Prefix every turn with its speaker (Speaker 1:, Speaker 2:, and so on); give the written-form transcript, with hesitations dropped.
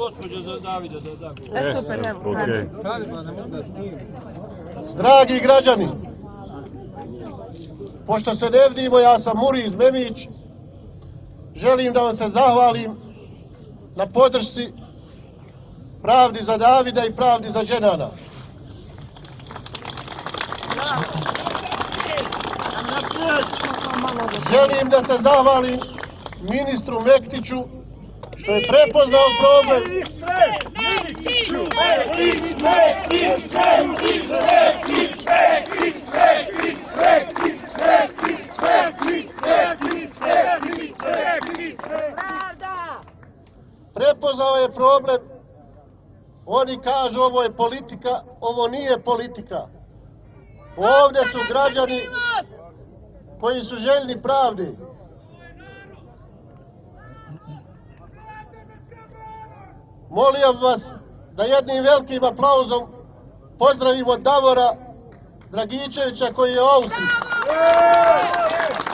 Speaker 1: gospođo za Davida da da.
Speaker 2: Super, evo.
Speaker 3: Dragi građani, pošto se ne vidimo, ja sam Muriz Memić, želim da vam se zahvalim na podršci Pravdi za Davida i Pravdi za Dženana. Želim da se zahvalim ministru Mektiću što je prepoznao problem. Prepoznao je problem. Oni kažu ovo je politika, ovo nije politika. Ovdje su građani koji su željni pravde. Molim vas da jednim velikim aplauzom pozdravimo Davora Dragičevića koji je u Austriji.